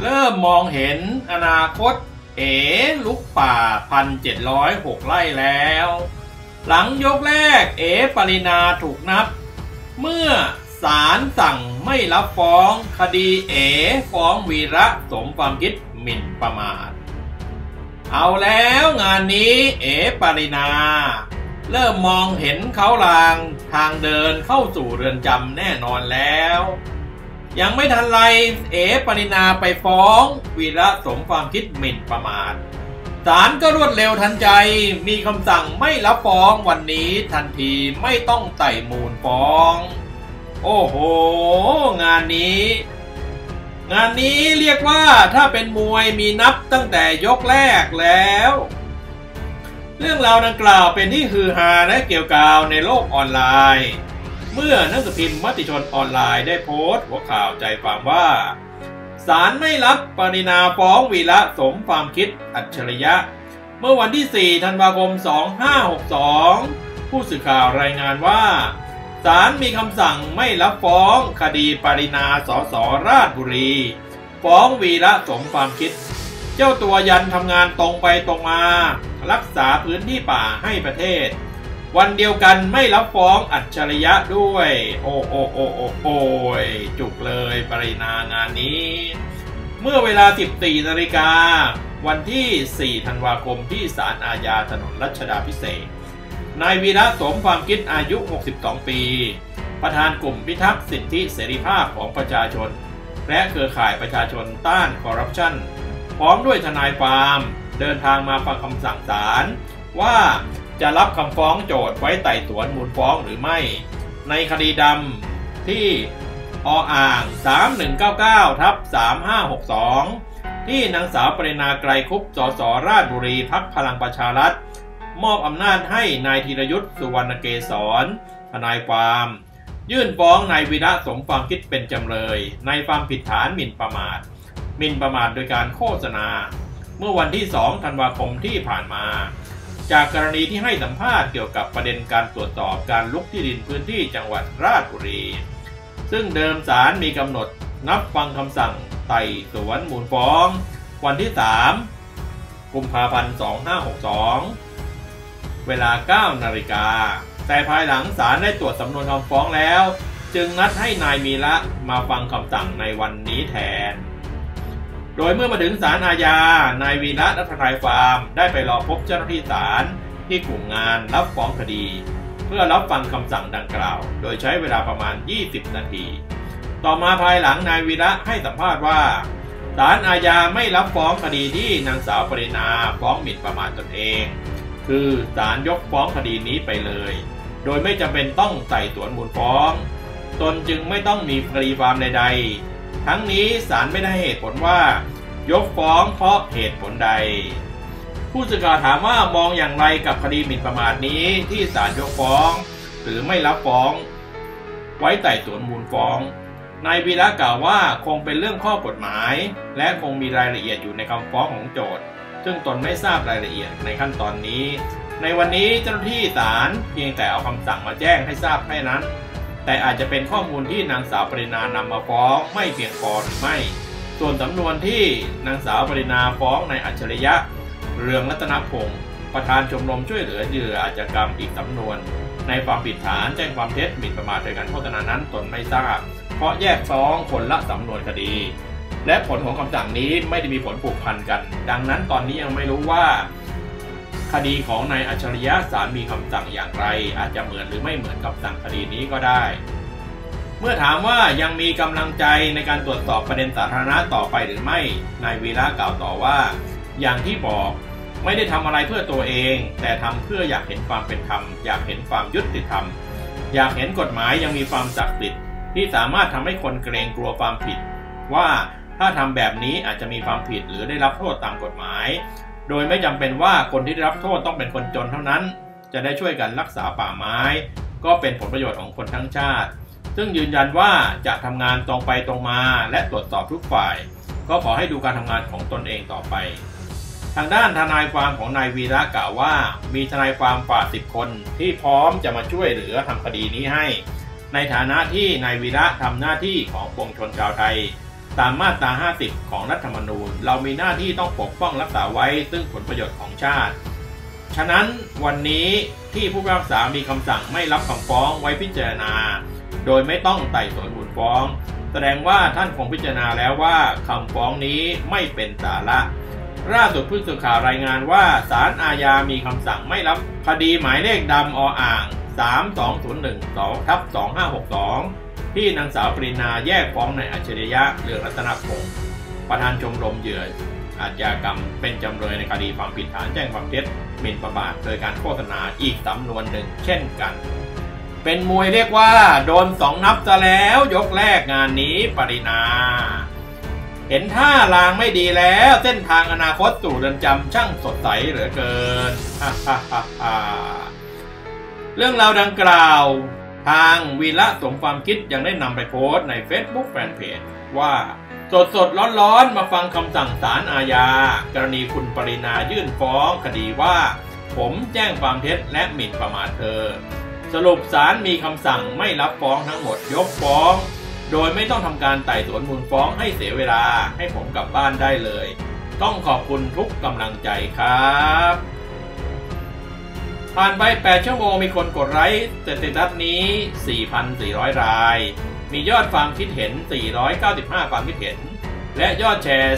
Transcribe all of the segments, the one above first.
เริ่มมองเห็นอนาคตลุกป่า 1,706 ไร่แล้วหลังยกแรกปรินาถูกนับเมื่อศาลสั่งไม่รับฟ้องคดีฟ้องวีระสมความคิดหมิ่นประมาทเอาแล้วงานนี้ปรินาเริ่มมองเห็นเขาลางทางเดินเข้าสู่เรือนจำแน่นอนแล้วยังไม่ทันไรปรินาไปฟ้องวีระสมความคิดหมิ่นประมาทศาลก็รวดเร็วทันใจมีคำสั่งไม่รับฟ้องวันนี้ทันทีไม่ต้องไต่มูลฟ้องโอ้โหงานนี้เรียกว่าถ้าเป็นมวยมีนับตั้งแต่ยกแรกแล้วเรื่องราวดังกล่าวเป็นที่ฮือฮาและเกี่ยวกาวในโลกออนไลน์เมื่อหนังสือพิมพ์มติชนออนไลน์ได้โพสต์หัวข่าวใจความว่าศาลไม่รับปรินาฟ้องวีระสมความคิดอัจฉริยะเมื่อวันที่ 4 ธันวาคม 2562 ผู้สื่อข่าวรายงานว่าศาลมีคำสั่งไม่รับฟ้องคดีปรินาสสราชบุรีฟ้องวีระสมความคิดเจ้าตัวยันทำงานตรงไปตรงมารักษาพื้นที่ป่าให้ประเทศวันเดียวกันไม่รับฟ้องอัจฉริยะด้วยโอ้จุกเลยปรินางานนี้เมื่อเวลา 14 นาฬิกาวันที่ 4 ธันวาคมที่ศาลอาญาถนนรัชดาภิเษกนายวีระสมความคิดอายุ 62 ปีประธานกลุ่มพิทักษ์สิทธิเสรีภาพของประชาชนและเครือข่ายประชาชนต้านคอร์รัปชันพร้อมด้วยทนายความเดินทางมาฟังคำสั่งศาลว่าจะรับคำฟ้องโจทก์ไว้ไต่สวนมูลฟ้องหรือไม่ในคดีดำที่อ่าง 3199/3562 ที่นางสาวปรินาไกรคุปสสราชบุรีพรรคพลังประชารัฐมอบอำนาจให้นายธีรยุทธสุวรรณเกษรทนายความยื่นฟ้องนายวีระสมความคิดเป็นจำเลยในความผิดฐานหมิ่นประมาทโดยการโฆษณาเมื่อวันที่ 2 ธันวาคมที่ผ่านมาจากกรณีที่ให้สัมภาษณ์เกี่ยวกับประเด็นการตรวจสอบการลุกที่ดินพื้นที่จังหวัดราชบุรีซึ่งเดิมศาลมีกำหนดนับฟังคำสั่งไต่สวนมูลฟ้องวันที่ 3 กุมภาพันธ์ 2562 เวลา 9 นาฬิกาแต่ภายหลังศาลได้ตรวจสำนวนคำฟ้องแล้วจึงนัดให้นายวีระมาฟังคำสั่งในวันนี้แทนโดยเมื่อมาถึงศาลอาญานายวีระและทนายความได้ไปรอพบเจ้าหน้าที่ศาลที่กลุ่มงานรับฟ้องคดีเพื่อรับฟังคำสั่งดังกล่าวโดยใช้เวลาประมาณ 20 นาทีต่อมาภายหลังนายวีระให้สัมภาษณ์ว่าศาลอาญาไม่รับฟ้องคดีที่นางสาวปรินาฟ้องหมิ่นประมาทตนเองคือศาลยกฟ้องคดีนี้ไปเลยโดยไม่จำเป็นต้องไต่สวนมูลฟ้องตนจึงไม่ต้องมีคดีความใดๆทั้งนี้ศาลไม่ได้เหตุผลว่ายกฟ้องเพราะเหตุผลใดผู้สื่อข่าวถามว่ามองอย่างไรกับคดีหมิ่นประมาทนี้ที่ศาลยกฟ้องหรือไม่รับฟ้องไว้ไต่สวนมูลฟ้องนายวีระกล่าวว่าคงเป็นเรื่องข้อกฎหมายและคงมีรายละเอียดอยู่ในคำฟ้องของโจทก์ซึ่งตนไม่ทราบรายละเอียดในขั้นตอนนี้ในวันนี้เจ้าหน้าที่ศาลเพียงแต่เอาคำสั่งมาแจ้งให้ทราบแค่นั้นแต่อาจจะเป็นข้อมูลที่นางสาวปรินานำมาฟ้องไม่เพียงพอหรือไม่ส่วนสำนวนที่นางสาวปรินาฟ้องในอัจฉริยะเรืองรัตนพงศ์ประธานชมรมช่วยเหลือเหยื่ออาชญากรรมอีกสำนวนในความผิดฐานแจ้งความเท็จหมิ่นประมาทโดยการโฆษณานั้นตนไม่ทราบเพราะแยกฟ้องคนละสำนวนคดีและผลของคำสั่งนี้ไม่ได้มีผลผูกพันกันดังนั้นตอนนี้ยังไม่รู้ว่าคดีของนายอัจฉริยะศาลมีคำสั่งอย่างไรอาจจะเหมือนหรือไม่เหมือนคำสั่งคดีนี้ก็ได้เมื่อถามว่ายังมีกำลังใจในการตรวจสอบประเด็นสาธารณะต่อไปหรือไม่นายวีระกล่าวต่อว่าอย่างที่บอกไม่ได้ทำอะไรเพื่อตัวเองแต่ทำเพื่ออยากเห็นความเป็นธรรมอยากเห็นความยุติธรรมอยากเห็นกฎหมายยังมีความศักดิ์สิทธิ์ที่สามารถทำให้คนเกรงกลัวความผิดว่าถ้าทำแบบนี้อาจจะมีความผิดหรือได้รับโทษตามกฎหมายโดยไม่จำเป็นว่าคนที่ได้รับโทษต้องเป็นคนจนเท่านั้นจะได้ช่วยกันรักษาป่าไม้ก็เป็นผลประโยชน์ของคนทั้งชาติซึ่งยืนยันว่าจะทำงานตรงไปตรงมาและตรวจสอบทุกฝ่ายก็ขอให้ดูการทำงานของตนเองต่อไปทางด้านทนายความของนายวีระกล่าวว่ามีทนายความกว่า10 คนที่พร้อมจะมาช่วยเหลือทำคดีนี้ให้ในฐานะที่นายวีระทำหน้าที่ของปวงชนชาวไทยตามมาตรา 50 ของรัฐธรรมนูญเรามีหน้าที่ต้องปกป้องรักษาไว้ซึ่งผลประโยชน์ของชาติฉะนั้นวันนี้ที่ผู้พิพากษามีคำสั่งไม่รับคำฟ้องไว้พิจารณาโดยไม่ต้องไต่สวนมูลฟ้องแสดงว่าท่านคงพิจารณาแล้วว่าคำฟ้องนี้ไม่เป็นสาระล่าสุดผู้สื่อข่าวรายงานว่าศาลอาญามีคำสั่งไม่รับคดีหมายเลขดำออ่าง 3201/2562 ที่นางสาวปรินาแยกฟ้องนายอัจฉริยะเรืองรัตนพงศ์ประธานชมรมเหยื่ออาชญากรรมเป็นจำเลยในคดีความผิดฐานแจ้งความเท็จหมิ่นประมาทโดยการโฆษณาอีกสำนวนหนึ่งเช่นกันเป็นมวยเรียกว่าโดน2 นับซะแล้วยกแรกงานนี้ปรินาเห็นท่าลางไม่ดีแล้วเส้นทางอนาคตสู่เรือนจำช่างสดใสเหลือเกิน เรื่องราวดังกล่าวทางวีระสมความคิดยังได้นำไปโพสต์ใน Facebook Fanpage ว่าสดร้อนมาฟังคำสั่งศาลอาญากรณีคุณปรินายื่นฟ้องคดีว่าผมแจ้งความเท็จและหมิ่นประมาทเธอสรุปศาลมีคำสั่งไม่รับฟ้องทั้งหมดยกฟ้องโดยไม่ต้องทำการไต่สวนมูลฟ้องให้เสียเวลาให้ผมกลับบ้านได้เลยต้องขอบคุณทุกกำลังใจครับผ่านไป8 ชั่วโมงมีคนกดไลค์สเตตัสนี้ 4,400 รายมียอดความคิดเห็น495ความคิดเห็นและยอดแชร์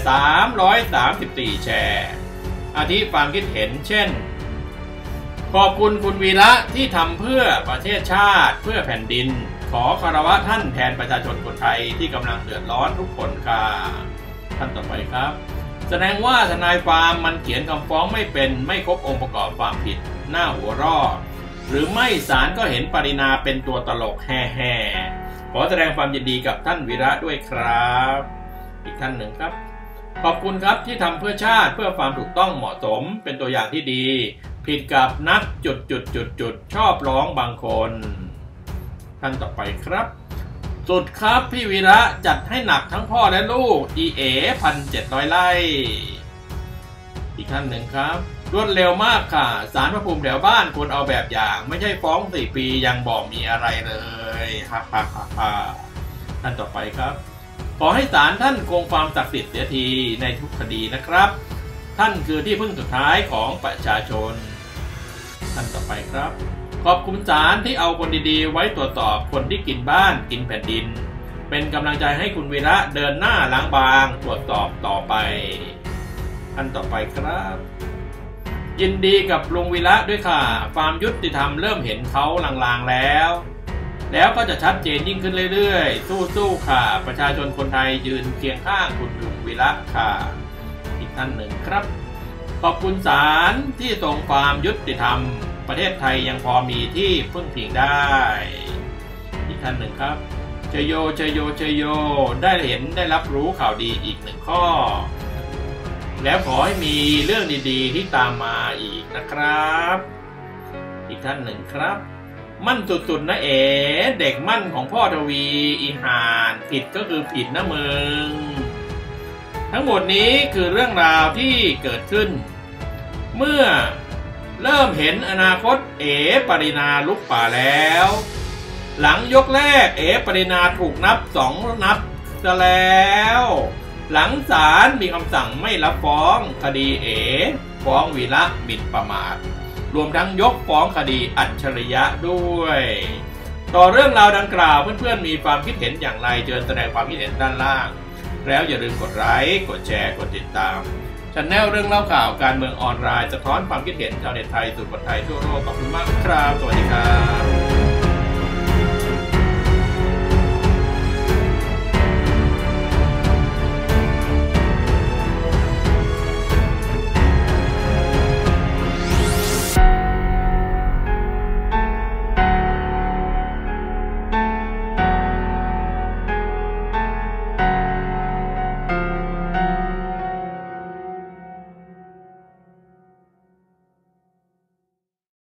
334แชร์อาทิความคิดเห็นเช่นขอบคุณคุณวีระที่ทำเพื่อประเทศชาติเพื่อแผ่นดินขอคารวะท่านแทนประชาชนคนไทยที่กำลังเดือดร้อนทุกคนค่ะท่านต่อไปครับแสดงว่าทนายความมันเขียนคำฟ้องไม่เป็นไม่ครบองค์ประกอบความผิดหน้าหัวรอหรือไม่ศาลก็เห็นปรินาเป็นตัวตลกแฮ่ขอแสดงความยินดีกับท่านวีระด้วยครับอีกท่านหนึ่งครับขอบคุณครับที่ทำเพื่อชาติเพื่อความถูกต้องเหมาะสมเป็นตัวอย่างที่ดีผิดกับนักชอบร้องบางคนท่านต่อไปครับสุดครับพี่วีระจัดให้หนักทั้งพ่อและลูก EA 1,700 ไร่อีกท่านหนึ่งครับรวดเร็วมากค่ะศาลพระภูมิแถวบ้านควรเอาแบบอย่างไม่ใช่ฟ้อง4 ปียังบอกมีอะไรเลยฮ่าท่านต่อไปครับขอให้ศาลท่านคงความศักดิ์สิทธิ์เสียทีในทุกคดีนะครับท่านคือที่พึ่งสุดท้ายของประชาชนท่านต่อไปครับขอบคุณศาลที่เอาคนดีๆไว้ตรวจสอบคนที่กินบ้านกินแผ่นดินเป็นกำลังใจให้คุณวีระเดินหน้าล้างบางตรวจสอบต่อไปท่านต่อไปครับยินดีกับลุงวีระด้วยค่ะความยุติธรรมเริ่มเห็นเขาลางๆแล้วก็จะชัดเจนยิ่งขึ้นเรื่อยๆสู้ๆค่ะประชาชนคนไทยยืนเคียงข้างคุณลุงวีระค่ะอีกท่านหนึ่งครับขอบคุณศาลที่ทรงความยุติธรรมประเทศไทยยังพอมีที่พึ่งพิงได้อีกท่านหนึ่งครับเชยโยได้รับรู้ข่าวดีอีก1 ข้อแล้วขอให้มีเรื่องดีๆที่ตามมาอีกนะครับอีกท่านหนึ่งครับมั่นสุดๆนะเด็กมั่นของพ่อทวีอีหานผิดก็คือผิดนะมึงทั้งหมดนี้คือเรื่องราวที่เกิดขึ้นเมื่อเริ่มเห็นอนาคตปรินาลุกป่าแล้วหลังยกแรกปรินาถูกนับ2 นับซะแล้วหลังศาลมีคำสั่งไม่รับฟ้องคดีฟ้องวีระหมิ่นประมาทรวมทั้งยกฟ้องคดีอัจฉริยะด้วยต่อเรื่องราวดังกล่าวเพื่อนๆมีความคิดเห็นอย่างไรเชิญแสดงความคิดเห็นด้านล่างแล้วอย่าลืมกดไลค์กดแชร์กดติดตามChannel เรื่องเล่าข่าวการเมืองออนไลน์สะท้อนความคิดเห็นชาวเน็ตไทยสู่คนไทยทั่วโลกขอบคุณมากครับสวัสดีครับ